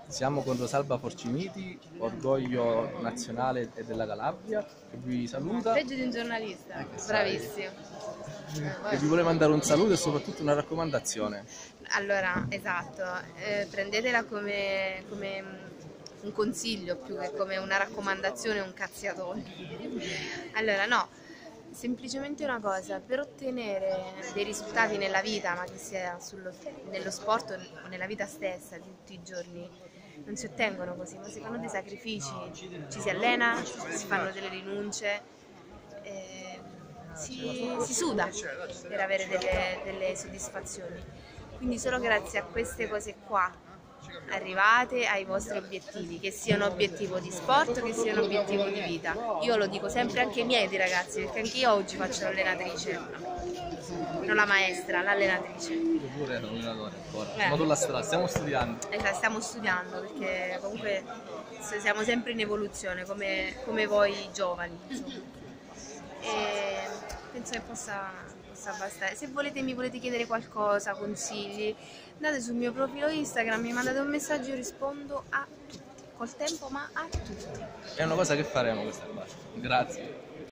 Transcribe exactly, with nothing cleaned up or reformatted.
Siamo con Rosalba Forcimiti, orgoglio nazionale e della Calabria, che vi saluta, Peggio di un giornalista, Eh, che sai. bravissimo. che vi vuole mandare un saluto e soprattutto una raccomandazione. Allora, esatto, eh, prendetela come, come un consiglio più che come una raccomandazione o un cazziatone. Allora, no, semplicemente una cosa, per ottenere dei risultati nella vita, ma che sia sullo- nello sport o nella vita stessa di tutti i giorni, non si ottengono così, ma si fanno dei sacrifici, ci si allena, si fanno delle rinunce, eh, si, si suda per avere delle, delle soddisfazioni. Quindi solo grazie a queste cose qua arrivate ai vostri obiettivi, che siano obiettivo di sport, che siano obiettivo di vita. Io lo dico sempre anche ai miei di ragazzi, perché anche io oggi faccio l'allenatrice, non la maestra, l'allenatrice. Io pure sono un allenatore ancora, Eh. siamo sulla strada, stiamo studiando. Esatto, stiamo studiando perché comunque siamo sempre in evoluzione come, come voi giovani, insomma. E penso che possa, possa bastare. Se volete, mi volete chiedere qualcosa, consigli, andate sul mio profilo Instagram, mi mandate un messaggio, io rispondo a tutti, col tempo ma a tutti. È una cosa che faremo questa qua. Grazie.